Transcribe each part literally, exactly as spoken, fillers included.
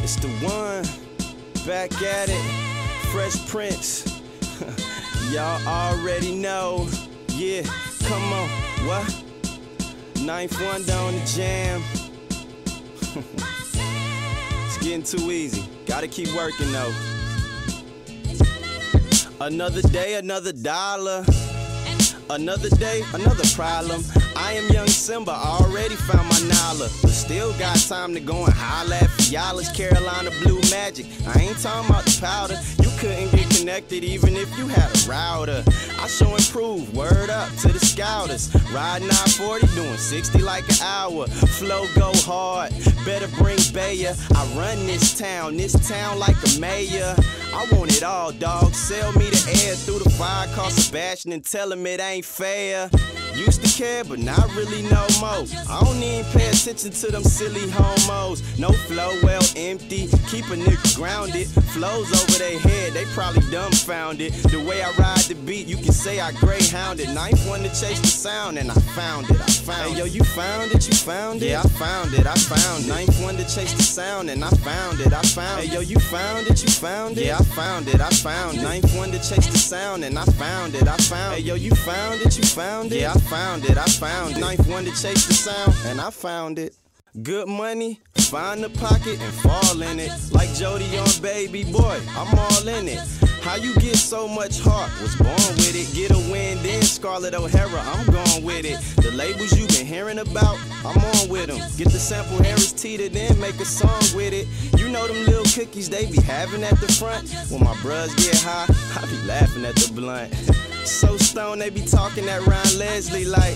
It's the one, back at it, Fresh Prince. Y'all already know, yeah, come on, what? Ninth Wonder on the jam. It's getting too easy, gotta keep working though. Another day, another dollar. Another day, another problem. I am young Simba, I already found my Nala, but still got time to go and holla at Fiala's Carolina Blue Magic. I ain't talking about the powder. You couldn't get connected even if you had a router. I show improve, word up to the scouters. Riding I forty, doing sixty like an hour. Flow go hard, better bring Bayer. I run this town, this town like a mayor. I want it all, dog. Sell me the air through the fire, call Sebastian and tell him it ain't fair. Used to care, but not really no more. I don't even pay attention to them silly homos. No flow, well empty, keep a nigga grounded. Flows over their head, they probably dumbfounded. The way I ride the beat, you can say I greyhounded. Ninth one to chase the sound, and I found it, I found it. Hey yo, you found it, you found it? Yeah, I found it, I found it. Ninth one to chase the sound, and I found it, I found it. Hey yo, you found it, you found it? Yeah, I found it, I found it. Ninth one to chase the sound, and I found it, I found it. Hey yo, you found it, you found it? Yeah, I found it, I found it. Ninth one to chase the sound, and I found it. Good money, find the pocket and fall in it. Like Jody on Baby Boy, I'm all in it. How you get so much heart? Was born with it. Get a win, then Scarlett O'Hara, I'm gone with it. The labels you been hearing about, I'm on with them. Get the sample Harris Teeter, then make a song with it. You know them little cookies they be having at the front. When my bruhs get high, I be laughing at the blunt. So stoned they be talking that Ryan Leslie like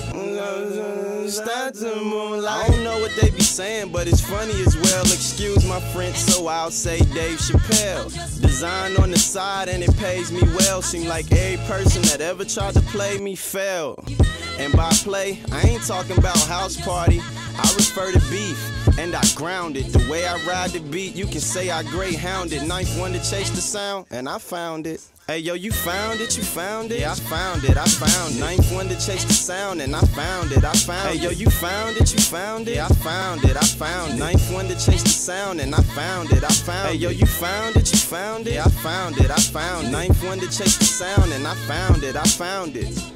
start to moonlight. I don't know what they be saying, but it's funny as well. Excuse my French, so I'll say Dave Chappelle. Design on the side and it pays me well. Seem like every person that ever tried to play me failed. And by play, I ain't talking about house party. I refer to beef, and I ground it. The way I ride the beat, you can say I greyhounded. Ninth one to chase the sound, and I found it. Hey yo, you found it, you found it? Yeah, I found it, I found it. Ninth one to chase the sound, and I found it, I found it. Hey yo, you found it, you found it? Yeah, I found it, I found it. Ninth one to chase the sound, and I found it, I found it. Hey yo, you found it, you found it? Yeah, I found it, I found it. Ninth one to chase the sound, and I found it, I found it.